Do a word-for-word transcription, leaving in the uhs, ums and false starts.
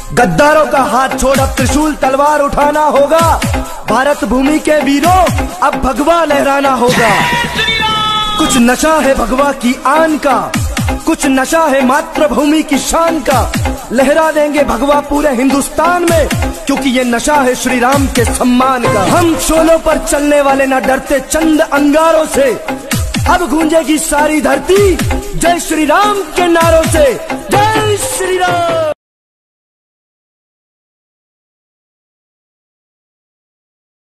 गद्दारों का हाथ छोड़ अब त्रिशूल तलवार उठाना होगा। भारत भूमि के वीरों अब भगवा लहराना होगा। कुछ नशा है भगवा की आन का, कुछ नशा है मातृभूमि की शान का। लहरा देंगे भगवा पूरे हिंदुस्तान में, क्योंकि ये नशा है श्री राम के सम्मान का। हम शोलों पर चलने वाले न डरते चंद अंगारों से, अब गूंजेगी सारी धरती जय श्री राम के नारों से। जय श्री राम।